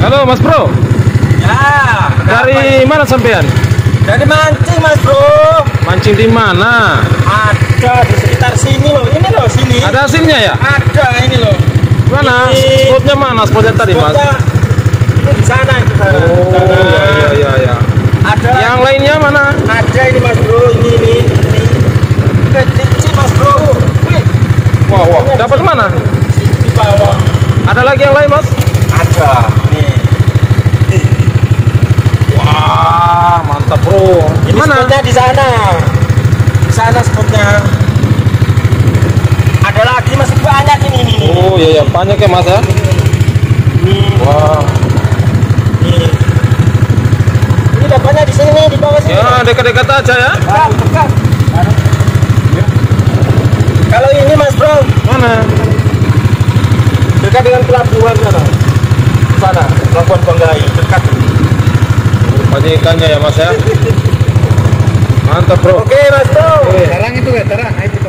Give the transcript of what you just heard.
Halo Mas Bro. Ya. Dari mana sampean? Dari mancing Mas Bro. Mancing di mana? Ada di sekitar sini loh. Ini loh sini. Ada asinnya ya? Ada ini loh. Mana? Ini. Spotnya mana? Spotnya tadi Mas? Spotnya itu di sana itu sana. Oh iya. Ada. Yang lainnya mana? Ada ini Mas Bro. Ini. Kecil Mas Bro. Wih. Wah. Dapat mana? Di bawah. Ada lagi yang lain Mas? Ada. Nih. Wah, mantap Bro. Ini Mana? spotnya di sana. Di sana spotnya. Ada lagi masih banyak ini. Oh iya banyak ya Mas ya. Ini. Wah. Ini dapatnya di sini di bawah sini. Ya dekat-dekat aja ya. Dekat. Kalau ini Mas Bro, Mana? dekat dengan pelabuhan sana. Sana, pelabuhan Banggai, dekat. Banyak ikannya ya Mas ya. Mantap Bro. Oke Mas Bro. Oke. Terang itu ya, terang. Nah, itu